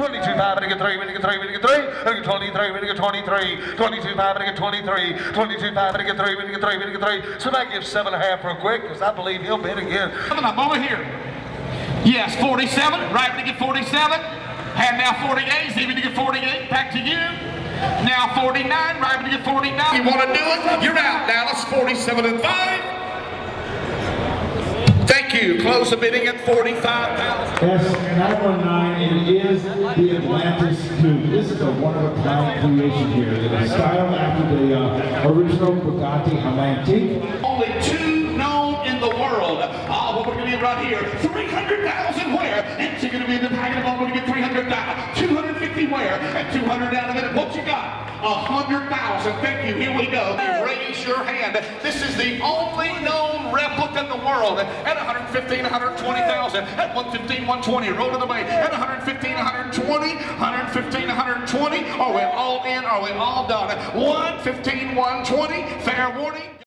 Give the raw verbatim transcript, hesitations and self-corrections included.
twenty-two five, and I get three, and I get three, and I get three, and I get twenty-three, and I get twenty-three, twenty-two five, and I get twenty-three, twenty-two five, and I get three, and I get three, and I get three. Somebody give seven and a half real quick, because I believe he'll bid again. Coming up over here. Yes, forty-seven, right when you get forty-seven. Hand now forty-eight, see when you get forty-eight, back to you. Now forty-nine, right when you get forty-nine. You want to do it? You're out, Dallas, forty-seven and five. Thank you. Close the bidding at forty-five thousand. Yes, nine one nine, it is the Atlantis Coupe. This is a one-of-a-kind creation here. It is styled after the uh, original Bugatti Atlantique. Only two known in the world. Oh, what we're going to get right here, three hundred thousand where? And she's going to be in the packet of we're going to get three hundred thousand. two hundred fifty where? And two hundred down a minute. What you got? one hundred thousand. Thank you. Here we go. Raise your hand. This is the only known replica in the world. At one hundred fifteen, one hundred twenty thousand. At one fifteen, one twenty. Roll to the way. At one hundred fifteen, one hundred twenty. one hundred fifteen, one hundred twenty. Are we all in? Are we all done? one fifteen, one twenty. Fair warning.